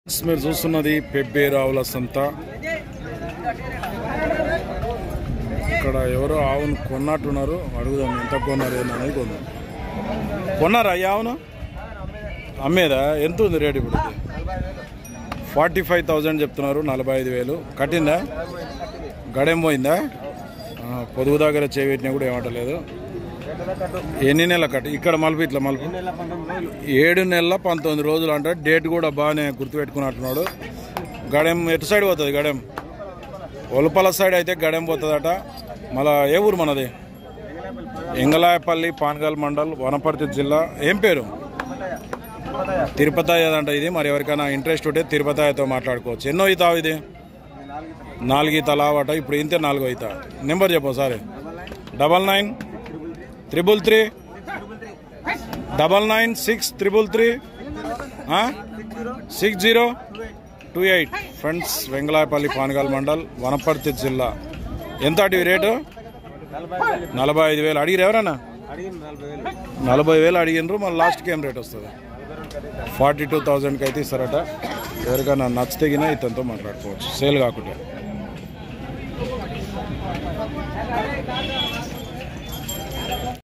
మీరు చూస్తున్నది పెబ్బేరావుల సంత. ఇక్కడ ఎవరో ఆవును కొన్నట్టున్నారు. అడుగుదాం ఎంత కొన్నారు ఏంటనేది. కొన్నారా ఈ ఆవును? అమ్మేదా? ఎంత ఉంది రేటు ఇప్పుడు? 45,000 చెప్తున్నారు. 45,000 కట్టిందా? గడేం పోయిందా? పొదుగు దగ్గర చేపెట్టినా కూడా ఏమంటలేదు. ఎన్ని నెలల కట్టు? ఇక్కడ మలుపు ఇట్లా మలుపు 7 నెలల 19 రోజులు అంటే డేట్ కూడా బాగానే గుర్తుపెట్టుకున్నట్టున్నాడు. గడెం ఎటు సైడ్ పోతుంది? గడెం ఒలపల సైడ్ అయితే గడెం పోతుందట. మళ్ళా ఏ ఊరు మనది? ఎంగలాయపల్లి, పాన్గల్ మండల్, వనపర్తి జిల్లా. ఏం పేరు? తిరుపతి అదంట ఇది. మరి ఎవరికైనా ఇంట్రెస్ట్ ఉంటే తిరుపతితో మాట్లాడుకోవచ్చు. ఎన్నో అవుతావు ఇది? 4 ఈతలు అవట. ఇప్పుడు ఇంతే 4 అవుతా. నెంబర్ చెప్పు సారీ. 99 333 996333 6028. ఫ్రెండ్స్, వెంగళాయపల్లి, పానగల్ మండల్, వనపర్తి జిల్లా. ఎంత అటు రేటు? 45,000 అడిగిరు. ఎవరన్నా 40,000 అడిగినరు. మళ్ళీ లాస్ట్కి ఏం రేట్ వస్తుంది? 42,000కి అయితే ఇస్తారట. ఎవరికైనా నచ్చితేగినా ఇతనితో మాట్లాడుకోవచ్చు సేల్ కాకుండా.